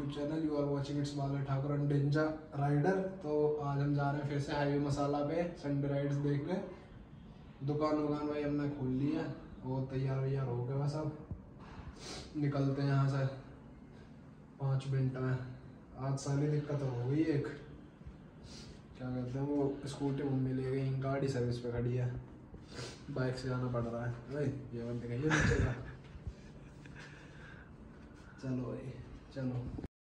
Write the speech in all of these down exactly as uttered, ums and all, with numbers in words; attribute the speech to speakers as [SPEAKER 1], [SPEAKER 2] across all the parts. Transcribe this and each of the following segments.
[SPEAKER 1] YouTube channel. You are watching it's Bala Thakur and डेंजा rider. तो आज हम जा रहे हैं फिर से हाईवे मसाला पे संडे राइड्स देखने। दुकान वुकान भाई हमने खोल ली है, वो तैयार वैयार हो गया बस। अब निकलते हैं यहाँ से पाँच मिनट में। आज सारी दिक्कत हो गई, एक क्या कहते हैं वो स्कूटी मम्मी ले गई, गाड़ी सर्विस पे खड़ी है, बाइक से जाना पड़ रहा है भाई। ये बंद कहिए नीचे का। चलो भाई चलो।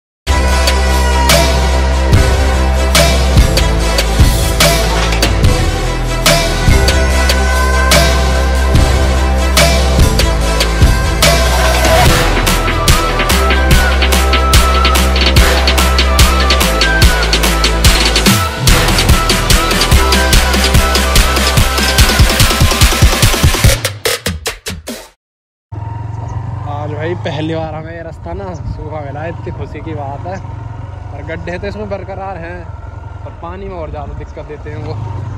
[SPEAKER 1] भाई पहली बार हमें ये रास्ता ना सूखा मिला है, इतनी खुशी की बात है। और गड्ढे तो इसमें बरकरार हैं, पर पानी में और ज़्यादा दिक्कत देते हैं वो।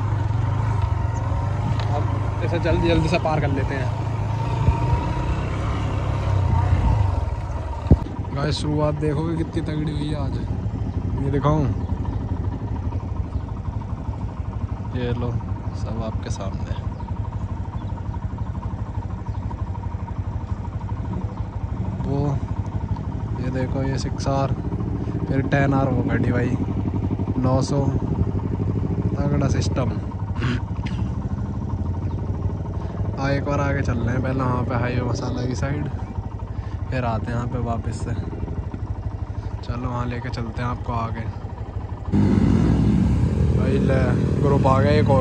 [SPEAKER 1] अब इसे जल्दी जल्दी से पार कर लेते हैं। गाइस शुरुआत देखोगे कितनी तगड़ी हुई है आज। ये दिखाऊं, ये लो सब आपके सामने। वो ये देखो, ये सिक्स आर फिर टेन आर वो गाड़ी भाई नौ सौ तगड़ा सिस्टम। आ एक बार आगे चल रहे हैं, पहले वहाँ पे हाईवे मसाला की साइड, फिर आते हैं यहाँ पे वापस से। चलो वहाँ लेके चलते हैं आपको आगे। भाई ले ग्रुप आ गया एक और।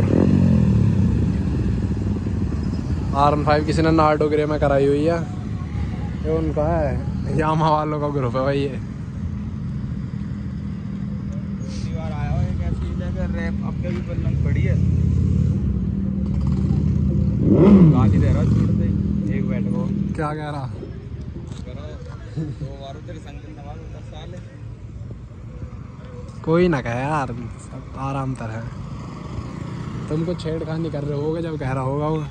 [SPEAKER 1] आर वन फाइव किसी ने नार्डो ग्रे में कराई हुई है, ये उनका है, यामा वालों का ग्रुप है भाई। ये बार आया हो एक ऐसी जगह रैप अब भी पलंग पड़ी है, गाली दे रहा छूट दे एक बैठ को। क्या कह रहा करो दो बार तेरी संगत नवाज दस साल है। कोई ना कहे यार, सब आराम तर है। तुम कुछ छेड़खानी कर रहे होगे जब कह रहा होगा वो।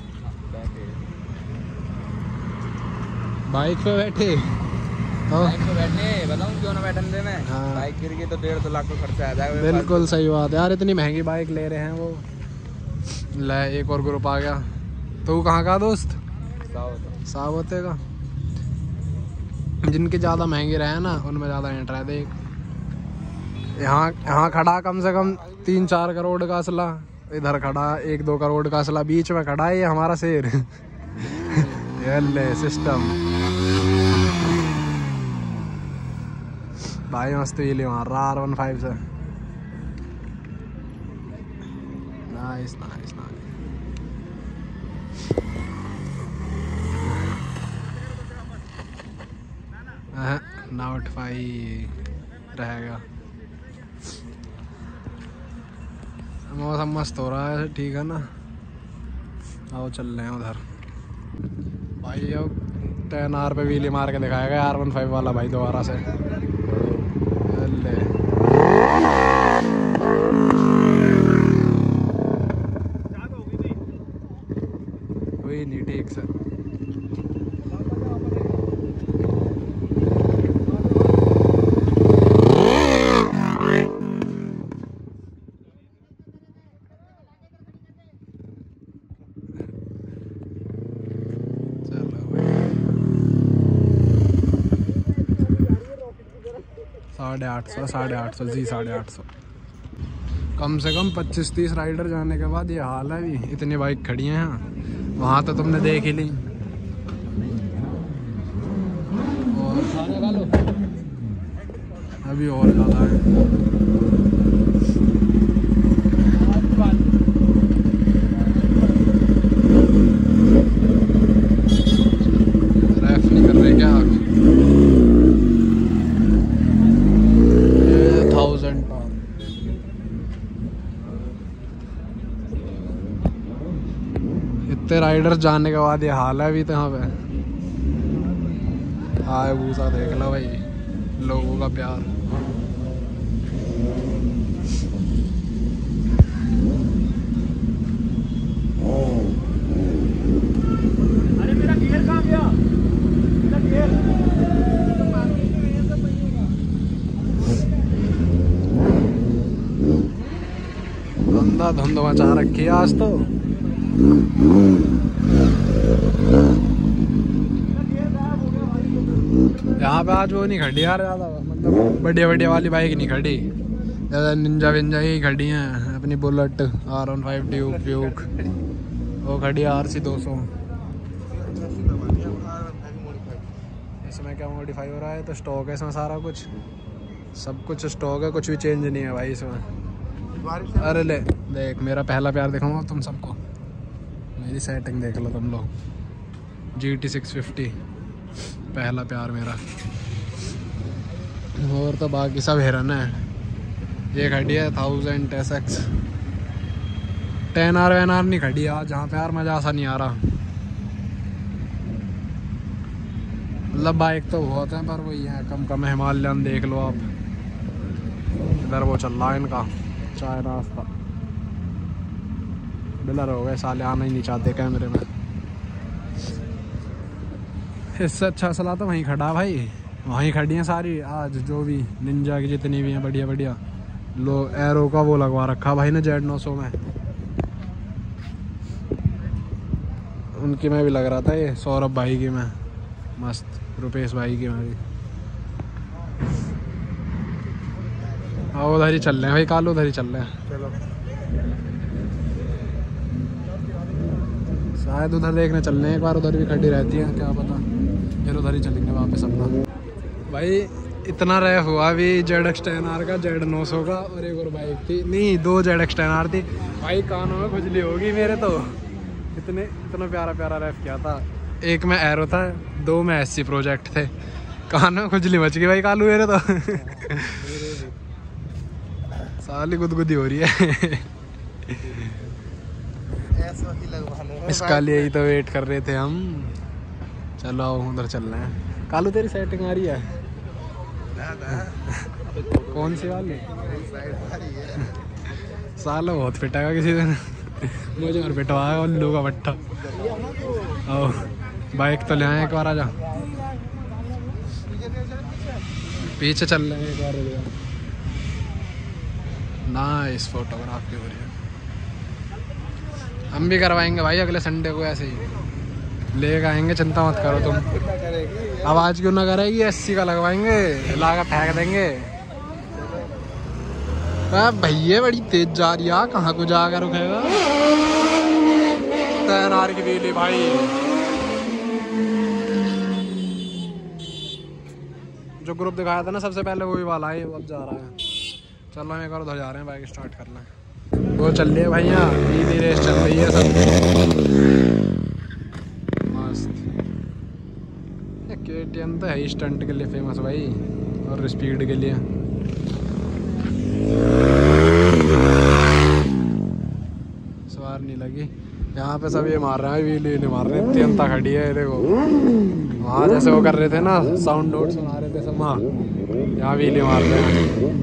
[SPEAKER 1] बाइक पे बैठे बाइक पे बैठने बताऊं क्यों ना बैठने देना है। हाँ। बाइक गिर गई तो डेढ़ दो लाख का खर्चा आ जाएगा। बिल्कुल सही बात है यार, इतनी महंगी बाइक ले रहे हैं वो। ले एक और ग्रुप आ गया। तो कहाँ का दोस्त? सावते का। जिनकी ज़्यादा महंगी रहे ना उनमें ज़्यादा एंटर है। देख यहाँ यहाँ खड़ा कम से कम तीन चार करोड़ का असला, इधर खड़ा एक दो करोड़ का असला, बीच में खड़ा है ये हमारा शेर। ये ले सिस्टम भाई मस्त ही मार रहा आर वन फाइव से। Nice nice nice. नाउटफाई रहेगा। मौसम मस्त हो रहा है, ठीक है ना। आओ चल रहे हैं उधर भाई। अब टेन आर पे व्हीली मार के दिखाएगा आर वन फाइव वाला भाई दोबारा से। ले हुई नहीं ठीक से। साढ़े आठ सौ साढ़े आठ सौ जी साढ़े आठ सौ कम से कम पच्चीस तीस राइडर जाने के बाद ये हाल है। भी इतनी बाइक खड़ी हैं यहाँ, वहाँ तो तुमने देख ही ली। और खाना खा लो, अभी और ज़्यादा है। रेफ नहीं कर रहे क्या? इतने राइडर्स जाने के बाद ये हाल है अभी तो यहाँ पे। आए भूसा देख लो भाई, लोगों का प्यार। धुंधा धुंध मचा रखी है आज तो। यहाँ पे आज वो नहीं खड़ी यार ज़्यादा, मतलब बढ़िया बढ़िया वाली बाइक नहीं खड़ी, ज़्यादा निंजा विंजा ही खड़ी हैं। अपनी bullet, R one five duke व्यूक, वो खड़ी है आर सी दो सौ। इसमें क्या मॉडिफाई हो रहा है? तो स्टॉक है इसमें सारा कुछ, सब कुछ स्टॉक है, कुछ भी चेंज नहीं है भाई इसमें। अरे ले देख, मेरा पहला प्यार दिखाऊंगा तुम सबको, मेरी सेटिंग देख लो तुम लोग। जी टी सिक्स फिफ्टी पहला प्यार मेरा, और तो बाकी सब हिरन है। ये खड़ी है thousand S X, ten R वैन आर नहीं खड़ी है आज जहाँ पे यार, मज़ा सा नहीं आ रहा। मतलब बाइक तो बहुत है पर वही है, कम कम हिमालयन देख लो आप। इधर वो चल रहा है इनका चाय नाश्ता, बिलर हो गए साले, आना ही नहीं चाहते कैमरे में। इससे अच्छा सलाह तो वहीं खड़ा भाई, वहीं खड़ी हैं सारी आज, जो भी निंजा की जितनी भी हैं बढ़िया बढ़िया। लो एरो का वो लगवा रखा भाई ने जेड नौ सौ में, उनकी मैं भी लग रहा था, ये सौरभ भाई की मैं, मस्त रुपेश भाई की मैं भी। हाँ उधर ही चल रहे हैं भाई कालू, उधर ही चल रहे हैं। चलो शायद उधर देखने चल रहे हैं एक बार, उधर भी खड़ी रहती है क्या पता, फिर उधर ही चलेंगे वापस अपना। भाई इतना रैफ हुआ अभी जेड एक्स टेन आर का, जेड नौ सौ का, और एक और बाइक थी, नहीं दो जेड एक्स टेन आर थी भाई। कानों में खुजली होगी मेरे तो, इतने इतना प्यारा प्यारा रैफ किया था। एक में एरो था, दो में एस सी प्रोजेक्ट थे, कानों में खुजली मच गई भाई कालू मेरे तो। साली गुदगुदी हो रही है। इसका लिए ही तो वेट कर रहे थे हम। चलो आओ उधर चल रहे हैं। कालू तेरी सेटिंग आ रही है? कौन सी वाली? साला बहुत पिटेगा किसी दिन, मुझे और पिटवाएगा उल्लू का भट्टा। आओ बाइक तो ले आए एक बार, आजा पीछे चल रहे हैं एक बार। नाइस फोटोग्राफी हो रही है, हम भी करवाएंगे भाई अगले संडे को, ऐसे ही ले आएंगे, चिंता मत करो तुम। आवाज़ क्यों ना करेगी, अस्सी का लगवाएंगे, लाकर फेंक देंगे। भैया बड़ी तेज जा रही है, कहाँ को जाकर रुकेगा। तैनार की बिजली भाई, जो ग्रुप दिखाया था ना सबसे पहले वही वाला है, अब जा रहा है। चलो हम एक बार उधर जा रहे हैं, बाइक स्टार्ट कर लें। वो चल रही है भैया, नीली रेस चल रही है सब मस्त। के टी एम तो है ही स्टंट के लिए फेमस भाई, और स्पीड के लिए। सवार नहीं लगी यहाँ पे, सब ये मार रहे हैं, व्हील व्हील मार रहे हैं, अत्यंता खड़ी है देखो। वहाँ जैसे वो कर रहे थे ना, साउंड नोट सुना रहे थे सब, वहाँ यहाँ व्हील मार रहे हैं।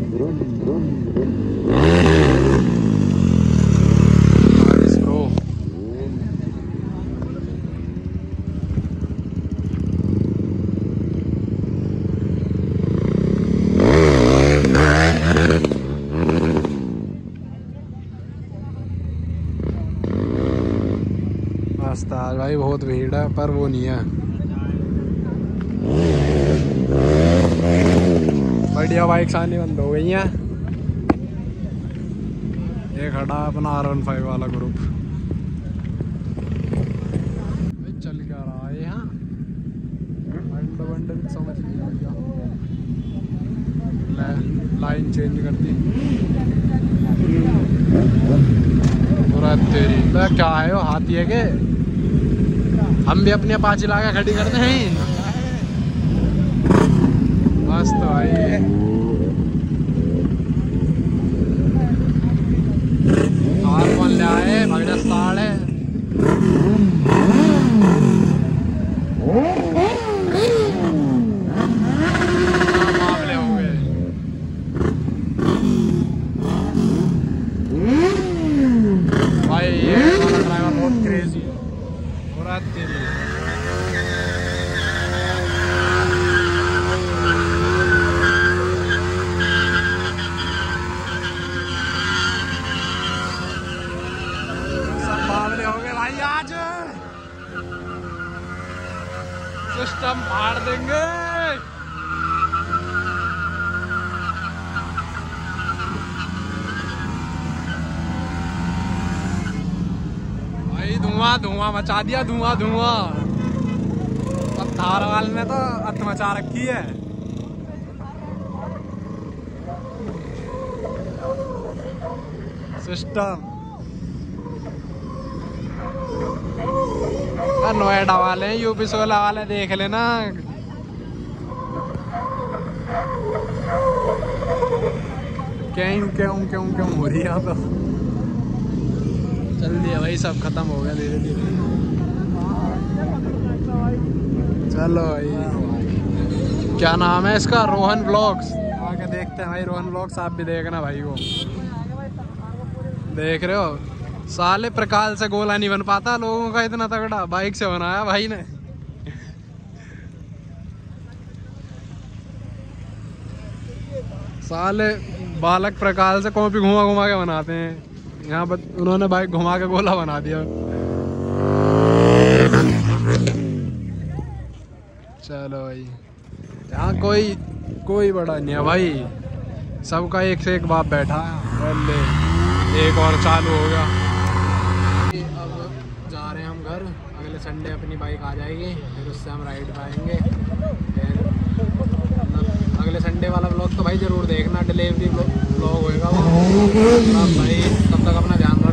[SPEAKER 1] आज भाई बहुत भीड़ है, पर वो नहीं है, बढ़िया बाइक्स आनी बंद हो गई हैं। ये खड़ा अपना आर वन फाइव वाला ग्रुप, चल क्या रहा है यहाँ, बंड बंड समझ नहीं आ गया, लाइन चेंज कर दी पूरा तेरी। तो क्या है वो, हाथी है के? हम भी अपनी अपाची लाके खड़ी करते हैं मस्त भाई। आर वन ले आए, भगड़ा स्टार्ट है। मामले हो गए भाई, ये वाला ड्राइवर बहुत क्रेजी है पूरा तेरी। भाई आज सिस्टम फाड़ देंगे। भाई धुआं धुआं मचा दिया, धुआं धुआं। अब थार वाले ने तो अत मचा रखी है। सिस्टम नोएडा वाले हैं, यूपी सोलह वाले देख लेना। क्यों क्यों क्यों क्यों हो रही है तो चल दिया भाई, सब खत्म हो गया धीरे धीरे। चलो भाई, क्या नाम है इसका? रोहन ब्लॉग्स। आके देखते हैं भाई रोहन ब्लॉग्स, आप भी देखना भाई। वो देख रहे हो, साले प्रकाल से गोला नहीं बन पाता लोगों का इतना तगड़ा, बाइक से बनाया भाई ने। साले बालक प्रकाल से कॉपी घुमा घुमा के बनाते हैं, यहाँ पर उन्होंने बाइक घुमा के गोला बना दिया। चलो भाई, यहाँ कोई कोई बड़ा नहीं है भाई, सबका एक से एक बाप बैठा है। एक और चालू हो गया। अब जा रहे हैं हम घर, अगले संडे अपनी बाइक आ जाएगी, फिर उससे हम राइड पाएंगे। फिर अगले संडे वाला ब्लॉग तो भाई ज़रूर देखना, डिलीवरी ब्लॉग होएगा वो। अब भाई तब तक अपना ध्यान